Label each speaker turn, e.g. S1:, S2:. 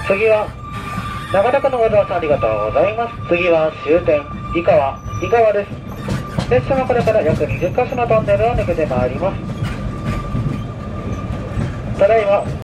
S1: 次は、長田区のご乗車ありがとうございます。次は終点、井川です。列車はこれから約20カ所のトンネルを抜けてまいります。ただいま